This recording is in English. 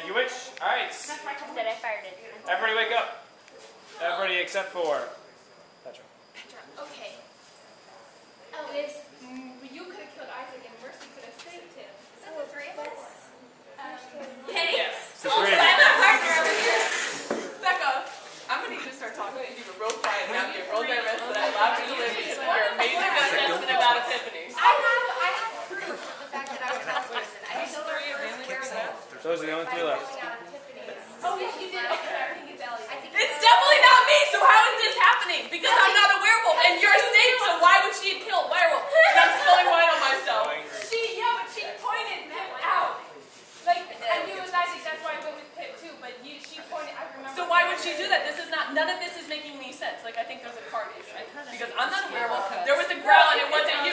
Thank you, Witch. All right. Said I fired it. Everybody wake up. Everybody except for Petra. Petra, okay. Elvis, you could have killed Isaac and Mercy could have saved him. Is that the three of us? Yes. Full silent partner over here. Becca, I'm going to need you to start talking to you real quiet now. You're real nervous that I allowed you to live because of your amazing assessment about epiphanies. I have proof of the fact that I was not a person. I still werewolf. Those are the only three left. Oh, yes, you did. Okay, I think it's Ellie. It's definitely not me, so how is this happening? Because I'm not a werewolf, and you're safe, so why would she kill a werewolf? And I'm spilling wine on myself. But she pointed him out. Like, I knew it was Isaac, that's why I went with Pip too, but she pointed, I remember. So why would she do that? This is not, none of this is making any sense. Like, I think there's a card issue. Because I'm not a werewolf. There was a growl, and it wasn't